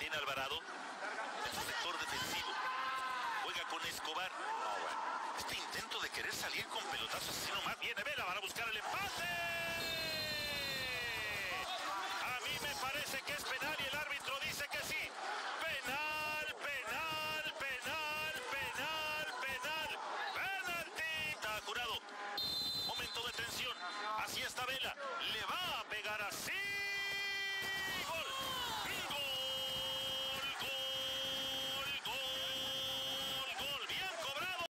Tiene Alvarado en su sector defensivo. Juega con Escobar. No, bueno. Este intento de querer salir con pelotazos así nomás. Viene Vela para buscar el empate. A mí me parece que es penal y el árbitro dice que sí. Penal, penal, penal, penal, penal. Penalti. Está jurado. Momento de tensión. Así está Vela. Le va a pegar así.